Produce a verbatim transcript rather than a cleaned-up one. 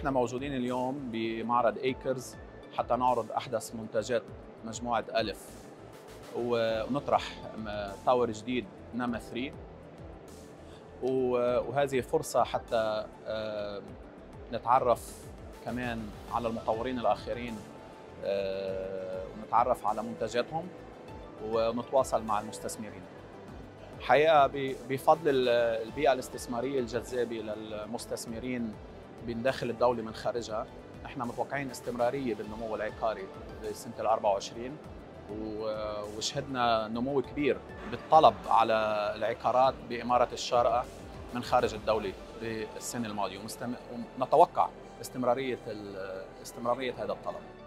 نحن موجودين اليوم بمعرض ايكرز حتى نعرض احدث منتجات مجموعه الف ونطرح تاور جديد نما ثلاثة، وهذه فرصه حتى نتعرف كمان على المطورين الاخرين ونتعرف على منتجاتهم ونتواصل مع المستثمرين. حقيقه بفضل البيئه الاستثماريه الجذابه للمستثمرين من داخل الدوله من خارجها، نحن متوقعين استمراريه بالنمو العقاري بسنه ال أربعة وعشرين، وشهدنا نمو كبير بالطلب على العقارات باماره الشارقه من خارج الدوله بالسنه الماضيه، ونتوقع استمراريه استمراريه هذا الطلب.